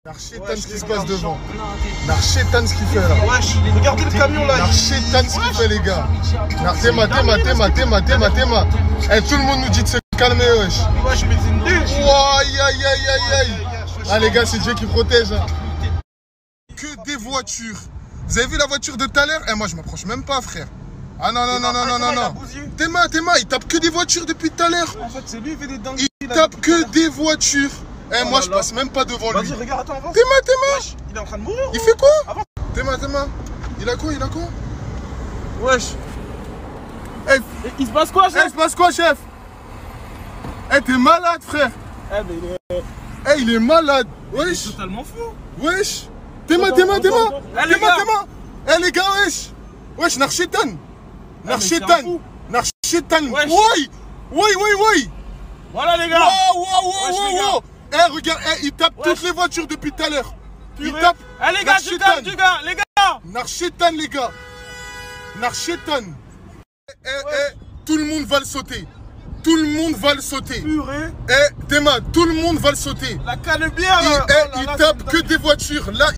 Narchétan ce qui se passe devant. Narchétan ce qu'il fait là. Wesh, regardez le camion là. Narchétan ce qu'il fait les gars. Théma. Eh, tout le monde nous dit de se calmer wesh. Wesh, mais c'est une douche. Aïe. Ah les gars, c'est Dieu qui protège. Hein. Que des voitures. Vous avez vu la voiture de tout à l'heure? Eh moi je m'approche même pas frère. Ah non. Théma, il tape que des voitures depuis tout à l'heure. En fait, c'est lui qui fait des dingueries. Il tape que des voitures. Eh moi je passe même pas devant lui. Vas-y, regarde, attends, avance. Théma. Wesh, il est en train de mourir. Il fait quoi? Avance. Théma. Il a quoi? Wesh. Eh, Il se passe quoi, chef? il se passe quoi chef? Eh t'es malade frère. Eh, mais Eh il est malade. il est Wesh. totalement fou. Wesh. Théma. Eh, les gars. Eh les gars wesh. Wesh Narchétan. Narchétan. Wesh. Oui. Voilà, les gars. Wow. Eh regarde, il tape toutes les voitures depuis tout à l'heure. Il tape. Eh, les gars, tu calmes, les gars. Narchétan les gars. Narchétan. Tout le monde va le sauter. Purée. Eh Théma, tout le monde va le sauter. La canne bière. Il tape que des voitures. Là,